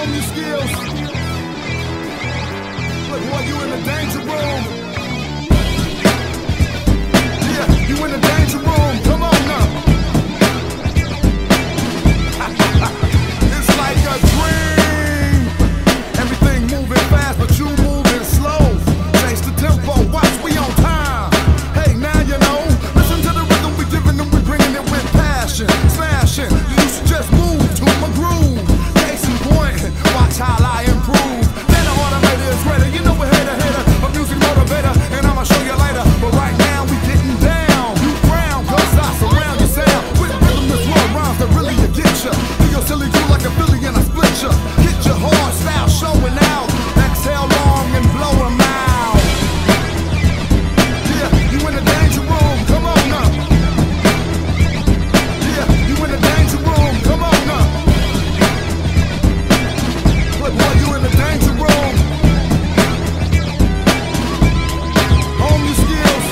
Hone your skills. Look, boy, you in the danger room. Yeah, you in the danger room. Come on now. It's like a dream. Everything moving fast, but you moving slow. Change the tempo, watch, we on time. Hey, now you know. Listen to the rhythm we giving them, we bringing it with passion. Smashing, you used to just move to my groove. Case in point, watch how I improve. Then the automator is ready, you know we're hitter, a music motivator, and I'ma show you later. But right now we getting down. You frown, cause I surround your sound with rhythm that's raw rhymes that really get ya. Do your silly crew like a Philly and I split ya. Hit your hard style showing out. Exhale long and blow 'em out. Yeah, you in the danger room, come on now. Yeah, you in the danger room, come on now. Look, boy, you in the danger room. Hone your skills.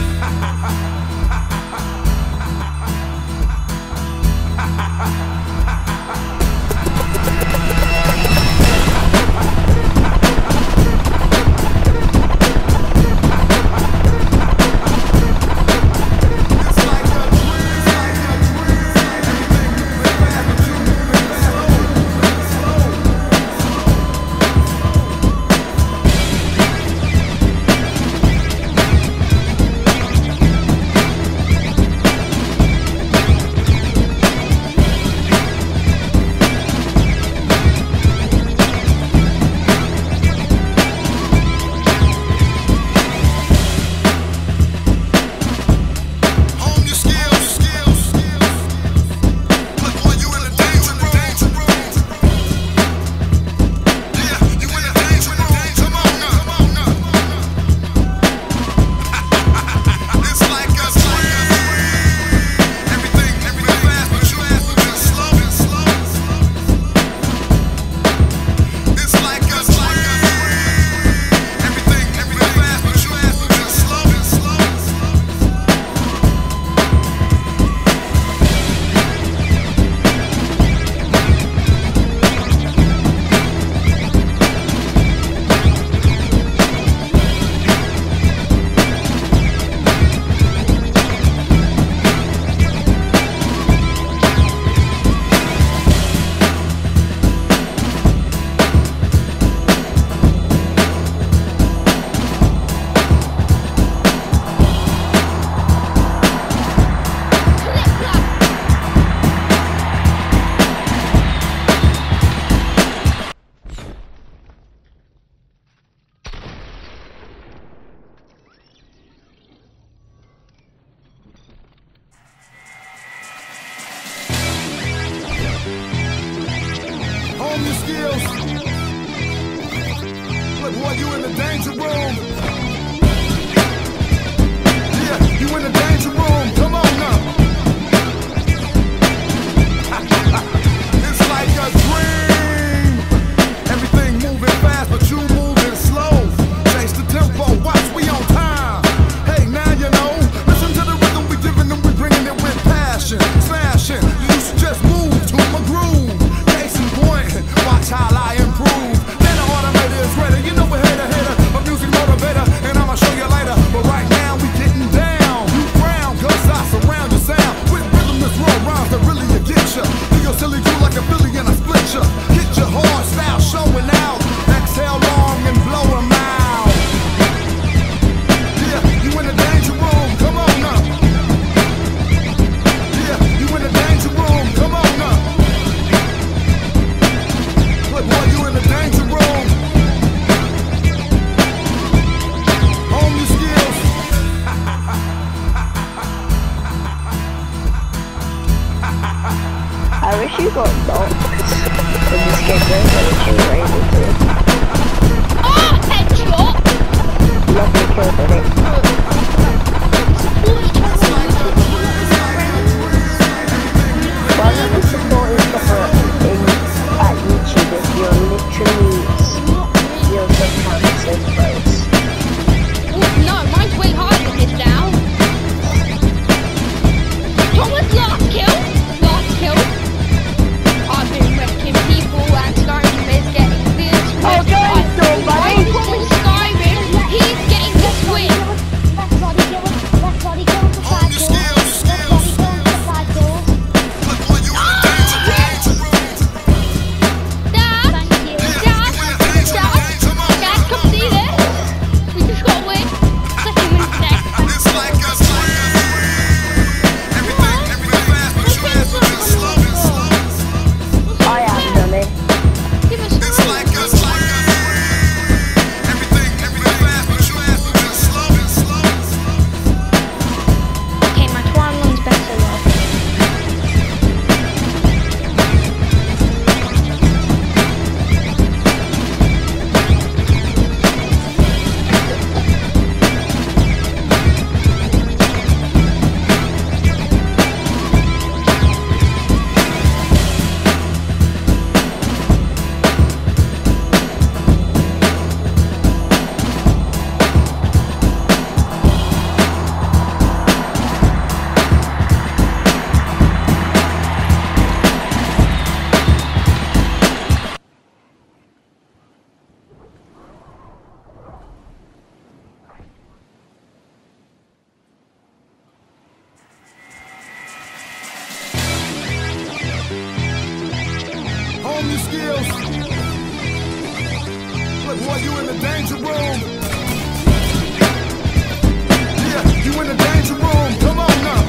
Hone your skills. Look, boy, you in the danger room. Yeah, you in the danger room. Come on now. It's like a dream. Everything moving fast, but you moving slow. Change the tempo, watch, we on time. Hey, now you know. Listen to the rhythm we giving them, we bringing it with passion. Smashing, you used to just move to my groove. Case in point, watch how I improve. Then the automator is ready, you know we're hitter, a music motivator, and I'ma show you later. But right now we getting down. You frown, cause I surround your sound with rhythm that's raw rhymes that really get ya. Do your silly crew like a Philly and I split ya. Hit your hard style showing out. Exhale long and blow 'em out. Yeah, you in the danger room, come on now. Yeah, you in the danger room, come on now. Look, boy, you in the danger room. Hone your skills. I wish you got dogs in this game though, that you were able to. Oh, headshot! Lovely kill, buddy. One of the supporters at YouTube is you're literally your subconscious influence. No, mine's way higher than this now. Thomas, last kill. I've been wrecking people and starting business. skills. Look, boy, you in the danger room. Yeah, you in the danger room. Come on now.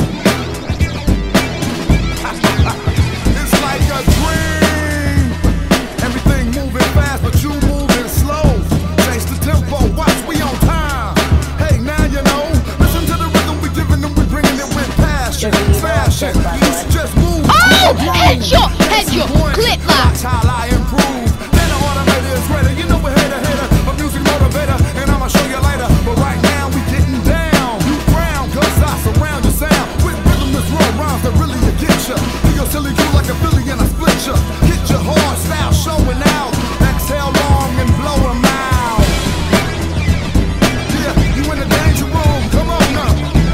It's like a dream. Everything moving fast, but you moving slow. Change the tempo, watch, we on time. Hey, now you know. Listen to the rhythm we giving them, we bringing it with passion. Fashion, you should just move. Oh, headshot, clip that. Watch how I improve. Then the automator is ready. You know we're hitter, a music motivator, and I'ma show you later. But right now we getting down. You frown, cause I surround your sound with rhythm that's raw rhymes that really will get ya. Do your silly crew like a Philly and I split ya. Hit your hard style showing out. Exhale long and blow 'em out. Yeah, you in the danger room. Come on now.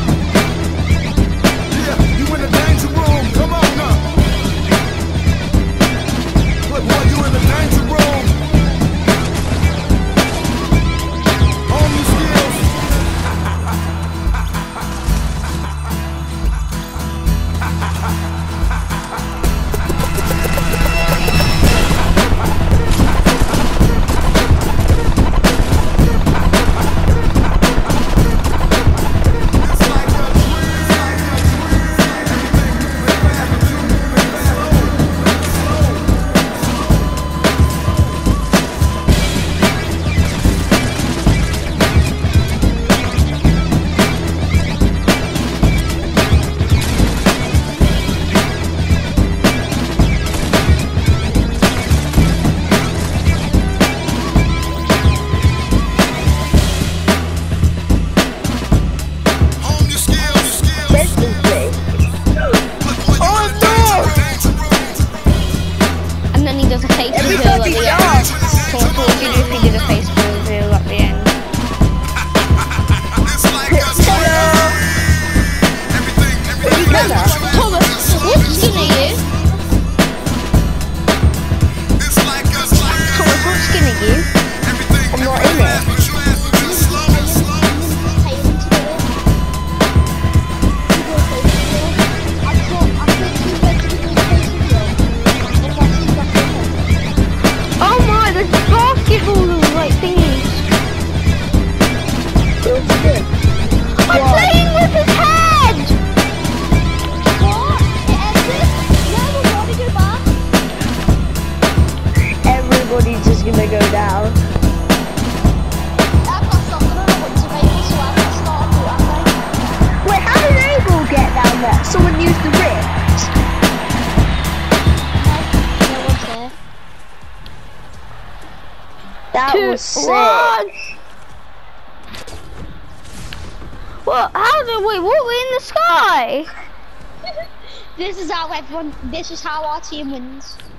Yeah, you in the danger room. Come on now. Look, boy, you in the danger room. Own your skills. It's like a dream. Everything moving fast, but you moving slow. Own your skills. Technically. And then he does a face reveal at the end. So what would you do if he did a face reveal at the end? It's like a dream. Everything Thomas, what's skin are you? it's like a Thomas, what skin are you? everything. I'm not in it. But you slow. Oh my, there's basketball like thingies. I'm playing with his head! Everybody's just gonna go down. Wait, how did Abel get down there? Someone used the rift. That was sick. What? Wait, what? We're in the sky? This is how our team wins.